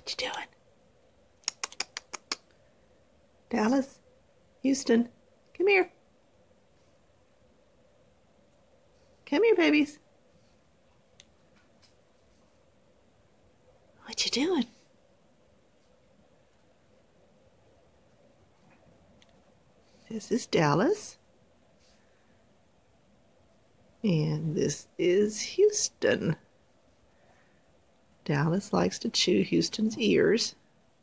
What you doing? Dallas? Houston? Come here. Come here, babies. What you doing? This is Dallas. And this is Houston. Dallas likes to chew Houston's ears.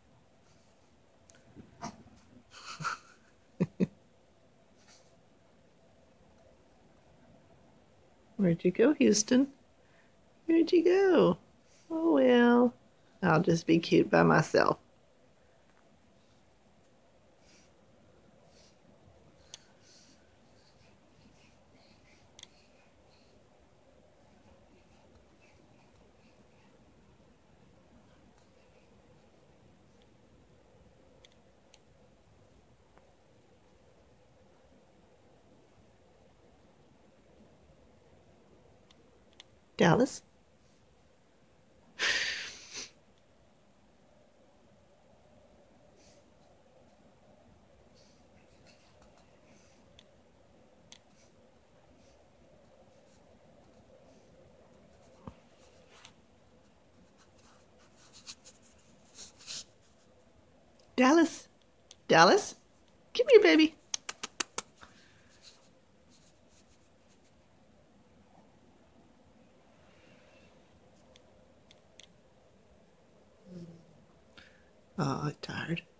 Where'd you go, Houston? Where'd you go? Oh, well, I'll just be cute by myself. Dallas? Dallas? Dallas? Come here, baby. Oh, I'm tired.